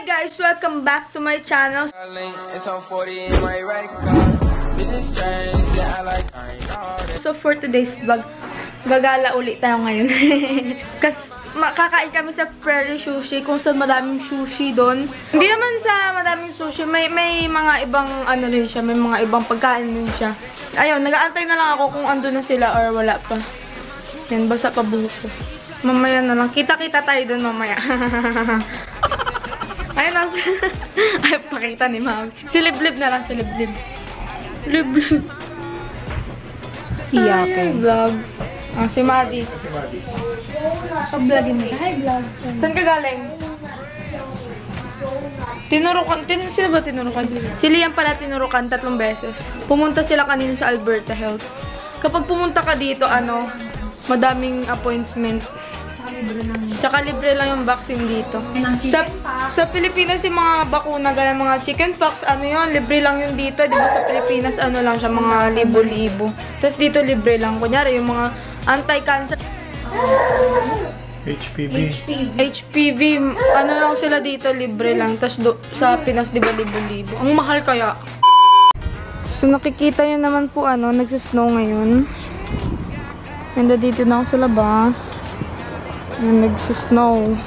guys! Welcome back to my channel. So for today's vlog, gagala ulit tayo ngayon. Kasi makakain kami sa Prairie Sushi, kung saan madaming sushi doon. Hindi naman sa madaming sushi, may mga ibang ano rin siya, may mga ibang pagkain din siya. Ayun, nag-aantay na lang ako kung ando na sila or wala pa. Yan, basa pa buhok ko. Mamaya na lang. Kita-kita tayo doon mamaya. Ayun na. Ay, pakita ni Ma'am. Si Liblib na lang, si Liblib. Liblib. Iyakin. Vlog. Ah, si Maddie. Si Maddie. Pag-vlogin mo siya. Hi, vlog. Saan ka galing? Tinurukan. Sino ba tinurukan? Si Liam pala tinurukan 3 beses. Pumunta sila kanina sa Alberta Health. Kapag pumunta ka dito, madaming appointment. Tsaka libre lang yung vaccine dito. Sa Pilipinas, yung mga bakuna, gaya mga chickenpox, libre lang yung dito. Diba sa Pilipinas, lang siya, mga libo-libo. Tapos dito, libre lang. Kunyari, yung mga anti-cancer. HPV, lang sila dito, libre lang. Tapos sa Pinas, diba, libo-libo. Ang mahal kaya. So, nakikita nyo naman po, nagsisnow ngayon. And dito na ako sa labas. And nagsusnow.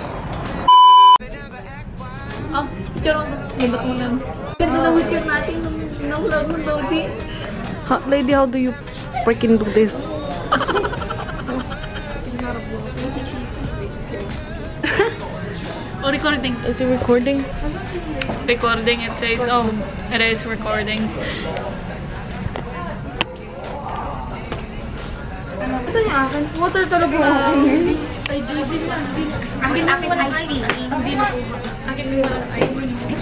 Charot. Libat mo lang. Ganda na witcher natin nung vlog mo, Dodi. Lady, how do you freaking do this? Oh, recording. Is it recording? Recording, it says, it is recording. Saan yung akin? Water talaga ako. Ay, Judy lang. Akin walang ID. Hindi na po. Akin walang ID.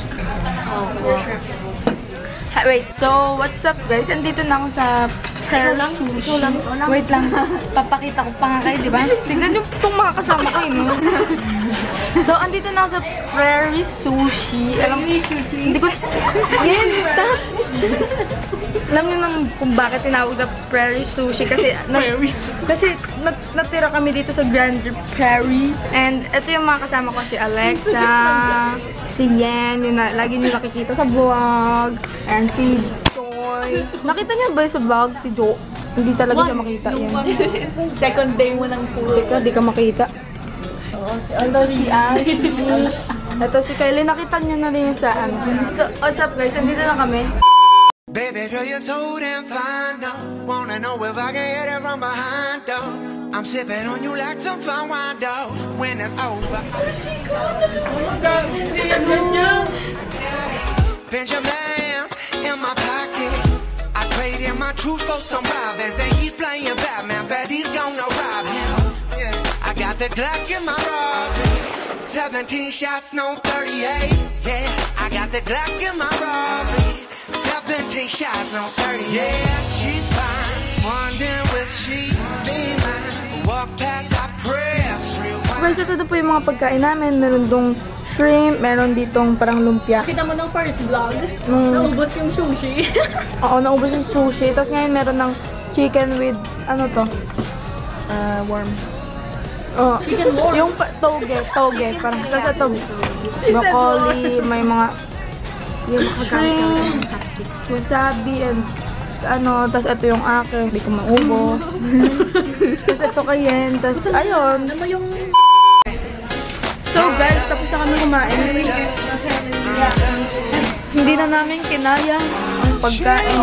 Wait, so what's up guys? Andito na ako sa Prairie Sushi. Wait lang, papakita ko pa nga kayo, diba? Tignan nyo itong mga kasama ko, So, andito na ako sa Prairie Sushi. Alam mo, hindi ko... Yan, stop! Alam niyo nang kung bakit tinawag na Prairie Sushi kasi natira kami dito sa Grand Prairie. And ito yung mga kasama ko, si Alexa, si Yen, yun na, lagi niyo nakikita sa vlog, and si Joy. Nakita niyo ba sa vlog si Jo? Hindi talaga siya makita yan. Second day mo ng school. Di ka makita. Ito si Ashley. Ito si Kylie. Nakita niyo na rin sa So, what's up guys? Andito na kami. Baby girl, you're so damn fine, no. Wanna know if I can hit it from behind, though. I'm sipping on you like some fine wine, though. When it's over. Benjamin's in my pocket. I traded my truth for some robins, and he's playing Batman, but he's gonna rob him. Yeah. I got the Glock in my robin. 17 shots, no 38. Yeah, I got the Glock in my robin. 17 shots, no 30. Yeah, she's fine. Wondering will she be mine? Walk past, I press rewind. Guys, ito na po yung mga pagkain namin. Meron dong shrimp, meron ditong parang lumpia. Kita mo ng first vlog. Naubos yung sushi. Oo, naubos yung sushi. Tapos ngayon meron ng chicken with, worm. Oh, Chicken worm? Yung toge. Parang, tapos ito, broccoli, may mga shrimp, wasabi, and tapos ito yung akin, hindi ko maubos. Tapos ito kayen, tapos ayun. Ano yung... So guys, tapos na kami kumain. Hindi na namin kinaya ang pagkain.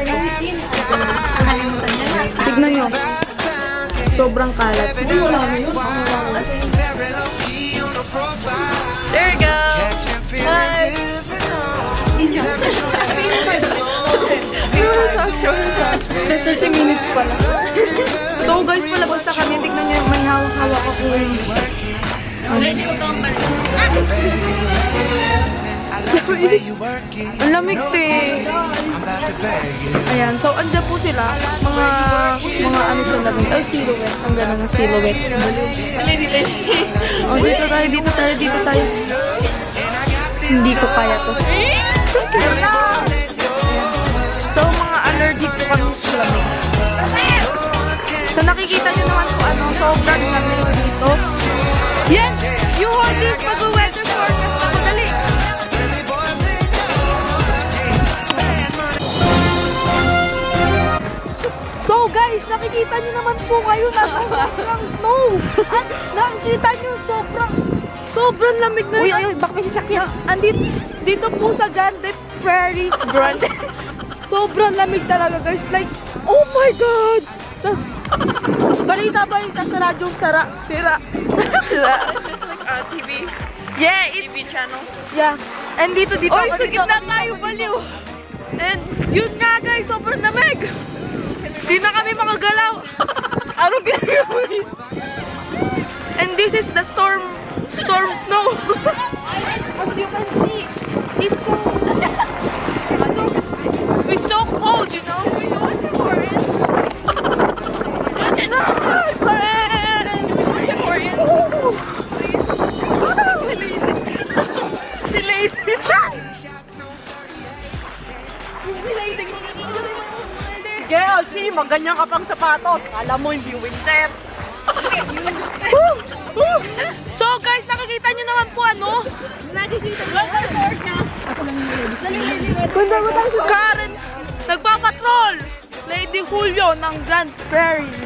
Tignan nyo. Sobrang kalat. There you go! Hi! 30 minutes pala. So guys, palabas na kami. Tignan nyo, may hawak-hawak ako yung... Ready ko itong balik. Ang lamig to eh. Ayan, so andyan po sila. Mga sa lamig. Ay, silhouette. Ang gano'n na silhouette. Oh, dito tayo. Hindi ko kaya to. So, mga allergic po kami sa lamig. So, nakikita nyo naman po sobrang lamig dito. Yan! You hold this pag-weather forecast na madali. nakikita niyo naman po kayo na sobrang snow. At nakikita niyo sobrang lamig na Uy, baka may sasakyan. dito po sa Grande Prairie. Sobrang lamig talaga guys. Like, oh my God! Tapos, balita sa radyong sira. TV. Yeah, it's... TV channel. Yeah. And dito. Oy, sa gitna tayo, baliw. And yun nga guys, sobrang lamig. Di na kami makagalaw. Ano ginagawa mo? And this is the storm snow. As you can see, it's so cold, you know? We want the forest. Girl, see, maganyan ka pang sapatos. Alam mo, hindi winter. So guys, nakikita nyo naman po Karen, nagpapatrol. Lady Julio ng Grand Prairie.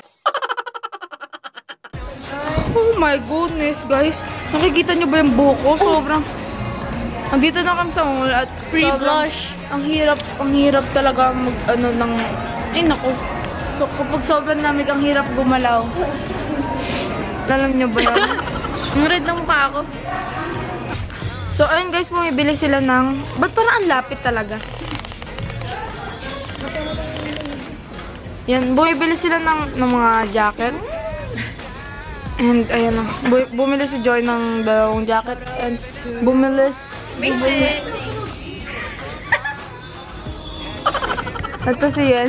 Oh my goodness guys. Nakikita nyo ba yung buhok ko? Sobrang... Andito na kami sa mall at Free blush. Ang hirap talaga mag ng... Ay naku. So, kapag sobrang lamig, ang hirap gumalaw. Alam nyo ba yan? Ang red ng mukha ako. So ayun guys, bumibili sila ng... Ba't parang ang lapit talaga? Yan, bumibili sila ng mga jacket. And ayan na. Bumili si Joy ng dalawang jacket. And bumili... Ito si Yan.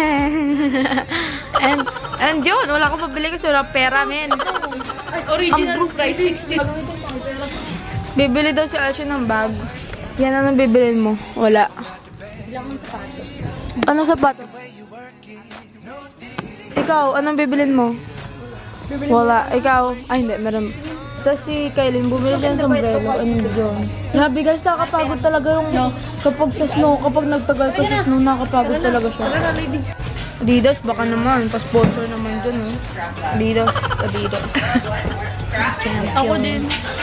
and yun, wala ko pabili kasi wala pera, men. Original price, 60. Bibili daw si Ashley ng bag. Yan, anong bibilin mo? Wala. Ano sapatos? Ikaw, anong bibilin mo? Wala. Ikaw? Ay, hindi. Meron. Tapos si Kailin, bumili siya ng sombrero. Ano yun? Grabe guys, nakakapagod talaga yung kapag sa snow. Kapag nagtagal ka sa snow, nakakapagod talaga siya. Adidas, baka naman. Pa-sponsor naman dyan, eh. Adidas. Ako din.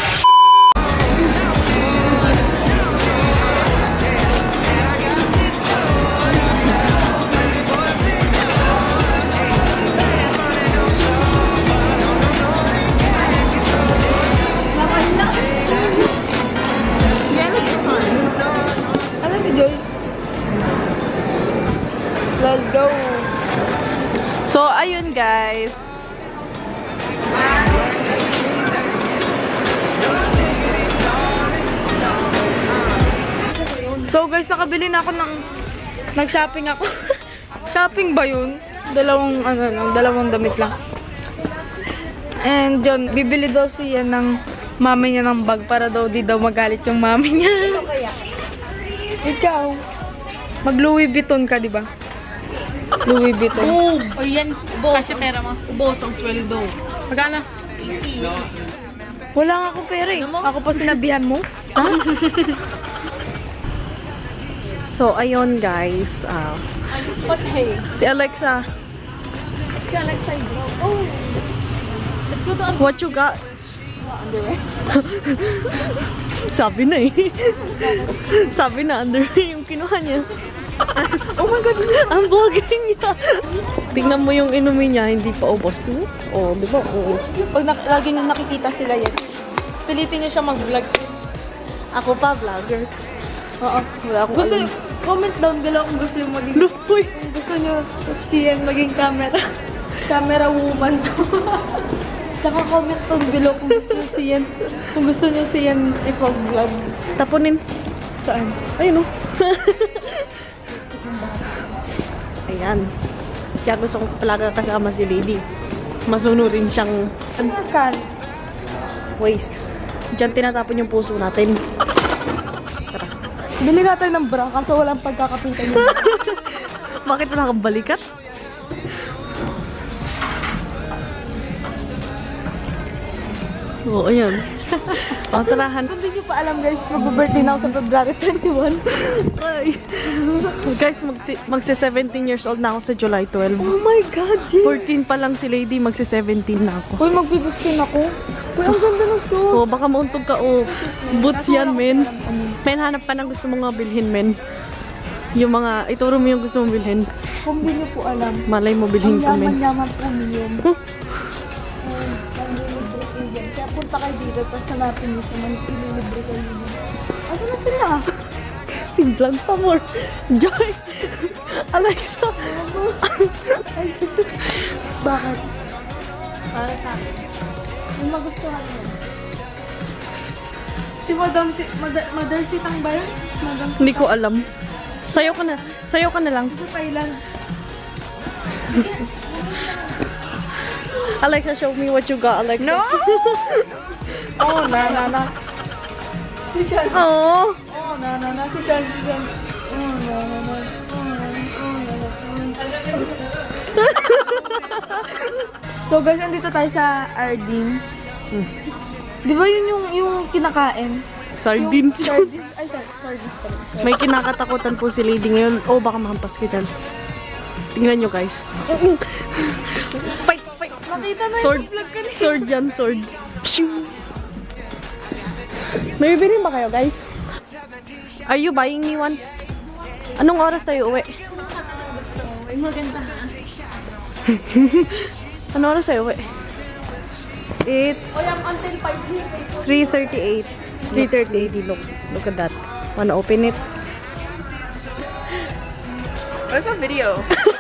Ano si Joy? Let's go! So, ayun guys. So guys, nakabili na ako ng... Nag-shopping ako. Shopping ba yun? Dalawang damit lang. And yun, bibili daw siya ng mami niya ng bag para daw di daw magalit yung mami niya. Ikaw, mag-Louis Vuitton ka, di ba? Louis Vuitton. Boom! O yan, kasi pera mo. Ubos ang sweldo. Magkano? Wala nga akong pera eh. Ako pa sinabihan mo. Ha? So, ayun guys. What hey? Si Alexa. Oh. Let's go to What you got? Sabi na eh. Sabi na, underwear yung kinuha niya. Oh my God, ang vlogging niya. Tingnan mo yung inumin niya, hindi pa ubos. Oh, di ba? Oo. Pag lagi nyo nakikita sila yan, pilitin nyo siya mag-vlog. Ako pa, vlogger. Oo. Wala akong Gusto, alam. comment down below kung gusto nyo maging... Lupoy! Kung gusto nyo siyan maging camera woman ko. Tsaka comment down below kung gusto nyo siyan. Kung gusto nyo siyan ipag-vlog. Tapunin. Saan? Ayun o. Ayan. Kaya gusto ko talaga kasama si Lady. Masunurin siyang Kan? waste. Diyan tinatapon yung puso natin. Bili natin ng bra kaso walang pagkakapitan yun. Bakit wala kang balikat? Oo, ayan. O, tarahan. Kung hindi nyo pa alam guys, mag-birthday na ako sa February 21. Ay. Guys, magsi-17 years old na ako sa July 12. Oh my God, yeah. 14 pa lang si Lady, magsi-17 na ako. Uy, mag-15 ako. Uy, ang ganda ng suit. Oh, baka mauntog ka, oh. Boots yan, men. Men, hanap ka ng gusto mong bilhin, men. Yung mga, ituro mo yung gusto mong bilhin. Kung hindi nyo po alam, Malay mo, bilhin ko, men. yaman-yaman po niyo. Kaya punta kayo dito, tapos hanapin nyo siya, ililibre kayo niyo. Ano na sila? Si Vlog pa more. Joy! Alexa! Bakit? Para sa akin. Yung magustuhan mo. Si Mother Sitang ba yun? Hindi ko alam. Sayo ka na. Sayo ka na lang. Sa Thailand. Alexa, show me what you got, Alexa. No! Oh, na. Si Shan. Oh! Oh, na. Si Shan. Oh, na. So guys, andito tayo sa Arding. Di ba yun yung kinakain? Sardines yun. Sardines. Ay, sardines pala. May kinakatakutan po si Lady ngayon. Oh, baka mahampas kita. Tingnan nyo, guys. Fight! Nakita na Sword. yung vlog ka niya. Sword yan, sword. Pshing! May bibili ba kayo, guys? Are you buying me one? Anong oras tayo uwi? Ay, maganda. Anong oras tayo uwi? It's O yan, until 5 3:38. 3:38. Look at that. Wanna open it? What's a video?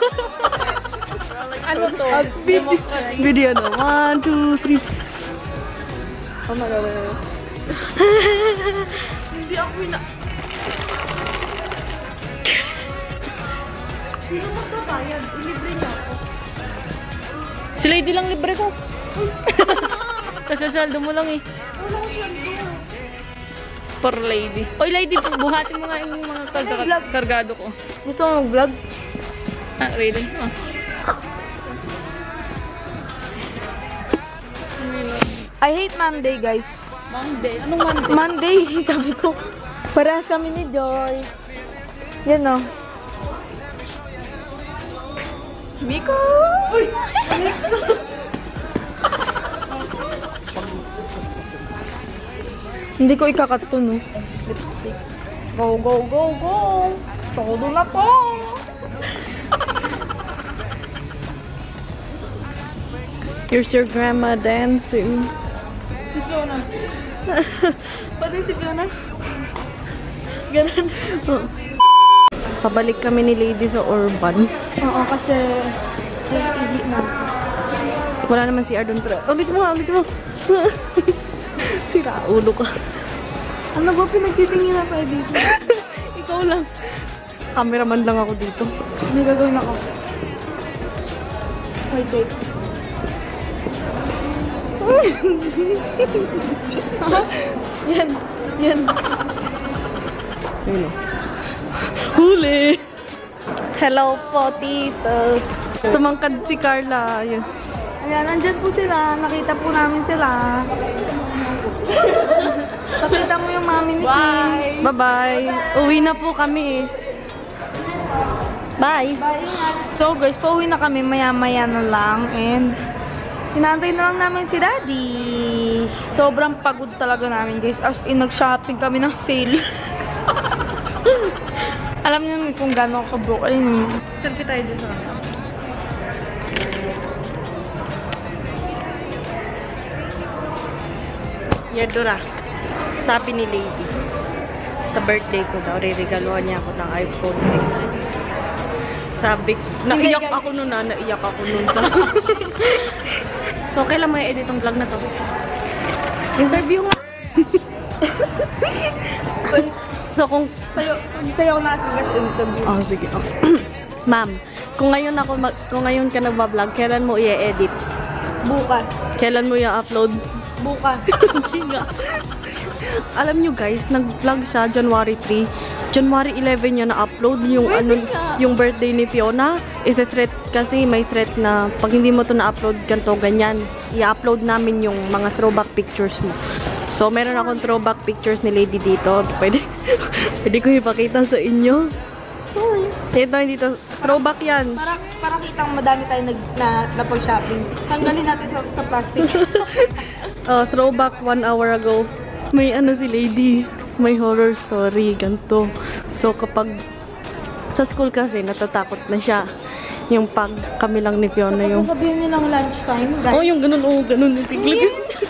Ano to? Video na. 1, 2, 3. Oh my God. Hindi ako Sino magbabayad? Ilibre niya ako. Si Lady lang libre ko. Kasasaldo mo lang eh. For Lady. Oy Lady, buhatin mo nga yung mga kargado ko. Gusto mo mag-vlog? Ah, really? Oh. I hate Monday, guys. Monday. Anong Monday? Monday, sabi ko. Parehas kami ni Joy. Yan o. Miko! Uy! Hindi ko ikakat to, no? Lipstick. Go, go, go, go! Todo na to! Here's your grandma dancing. Si Fiona. Pati si Fiona. Ganun. Pabalik kami ni Lady sa Urban. Oo, kasi hindi na. Wala naman si Ardon, pero ulit mo. Sira ulo ka. Ano ba pinagtitingin na tayo dito? Ikaw lang. Cameraman lang ako dito. May gagawin ako. Wait. Yan. Ayun o. Huli! Hello po, tito. Tumangkad si Carla. Ayun. Ayan, nandyan po sila. Nakita po namin sila. Nakita mo yung mami ni Kim. Bye-bye. Uwi na po kami. Bye. Bye, ingat. So guys, pauwi na kami maya-maya na lang. And hinantay na lang namin si Daddy. Sobrang pagod talaga namin guys. As in, nag-shopping kami ng sale. Alam niyo naman kung gano'n ka-broke. Ayun. Selfie tayo dito. Yadura. Sabi ni Lady. Sa birthday ko daw, re-regaluhan niya ako ng iPhone X. Sabi, naiyak ako nun naiyak ako nun. So, kailan mo i-edit ang vlog na to? Interview nga. So, kung... Sayo na sa interview. Oh, sige. Okay. Ma'am, kung ngayon ka nagba-vlog, kailan mo i-edit? Bukas. Kailan mo i-upload? Bukas. Hindi nga. Alam nyo guys, nag-vlog siya January 3. January 11 niya na-upload yung yung birthday ni Fiona. Is a threat kasi may threat na pag hindi mo to na-upload ganito ganyan, i-upload namin yung mga throwback pictures mo. So, meron akong throwback pictures ni Lady dito. Pwede ko ipakita sa inyo. Ito, dito. Throwback yan. Para kitang madami tayo na pag-shopping. Tanggalin natin sa plastic. Throwback 1 hour ago. May ano si Lady. May horror story. Ganto. So, kapag sa school kasi, natatakot na siya. Yung pag kami lang ni Fiona yung... Sabihin nilang lunchtime, guys. Yung ganun. Yung tiglig.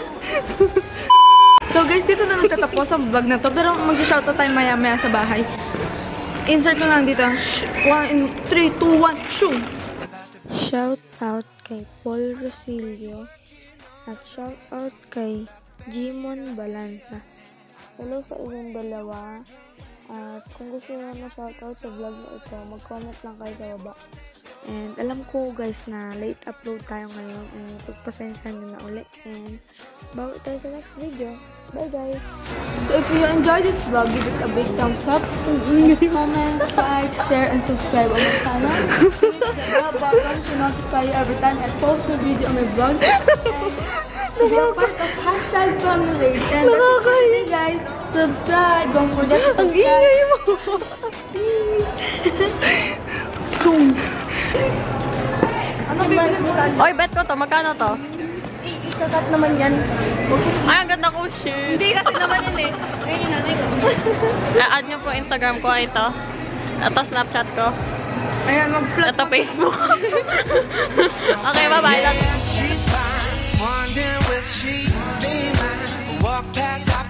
So guys, dito na nagtatapos ang vlog na to. Pero mag-shoutout tayo maya-maya sa bahay. Insert ko lang dito. 1, 3, 2, 1, shoot! Shout out kay Paul Rosilio at shout out kay Jimon Balanza. Hello sa inyong dalawa. At kung gusto nyo na shoutout sa vlog na ito, mag-comment lang kayo sa baba. And alam ko guys na late upload tayo ngayon. And pagpasensya nyo na ulit. And bawi tayo sa next video. Bye guys! So if you enjoyed this vlog, give it a big thumbs up. Comment, like, share, and subscribe on my channel. Click the bell button to notify you every time I post a video on my vlog. And be a part of #family. And that's it for today, guys. Subscribe. Don't forget to subscribe. Ang ingay mo! Peace. Ano bibili mo tayo? Oy, bet ko to. Magkano to? Sakat naman yan. Ay, ang ganda ko, shit. Hindi kasi naman yun eh. Ayun yung nanay ko. Add nyo po Instagram ko. Ito. Ito Snapchat ko. Ayan, mag-plug. Ito Facebook. Okay, bye-bye. She's fine, wondering will she be mine? Walk past, I